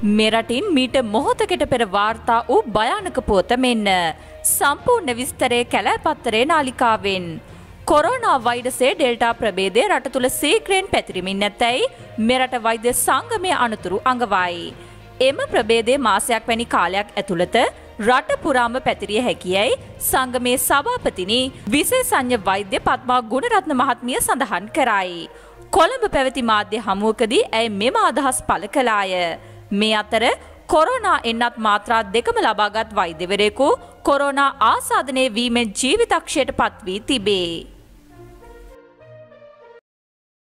මෙරටින් මීට මොහොතකට පෙර වාර්තා වූ භයානක පුවත මෙන්න සම්පූර්ණ විස්තරය කැලෑපත්තරේ නාලිකාවෙන්. කොරෝනා වෛරසයේ ඩෙල්ටා ප්‍රභේදය රට තුළ සීක්‍රයෙන් පැතිරෙමින් නැතැයි මෙරට වෛද්‍ය සංගමය අනතුරු අඟවයි. එම ප්‍රභේදය මාසයක් වැනි කාලයක් ඇතුළත රට පුරාම පැතිරිය හැකියයි සංගමේ සභාපතිනි විශේෂඥ වෛද්‍ය පද්මා ගුණරත්න මහත්මිය සඳහන් කරයි. කොළඹ පැවති මාධ්‍ය හමුවකදී ඇය මෙම අදහස් පළ කළාය. මේ අතර කොරෝනා එන්නත් මාත්‍රා දෙකම ලබාගත් වෛද්‍යවරයෙකු කොරෝනා ආසාදනය වීමෙන් ජීවිතක්ෂයට පත් වී තිබේ.